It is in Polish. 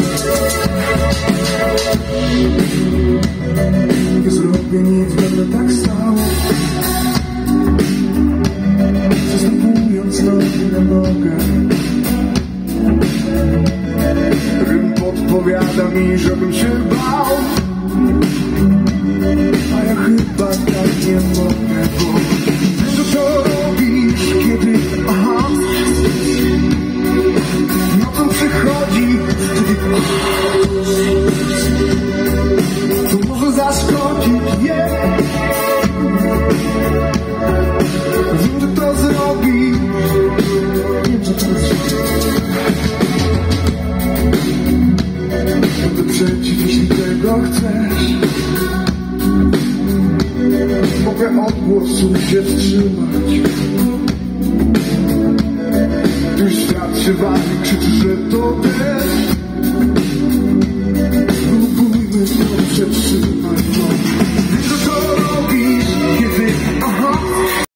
Nie zrobię nic, będę tak stał, zastępując nogi na nogę. Rym podpowiada mi, żebym się bał, a ja chyba tak nie mogę, bo wiesz, co robisz, kiedy nocą przychodzi, to może zaskoczyć je. Wiem, że to zrobi, wiem, że to zrobi. Będę przeciw, jeśli tego chcesz. Mogę od głosu się wstrzymać. Gdy świat się wali, krzyczy, że to też.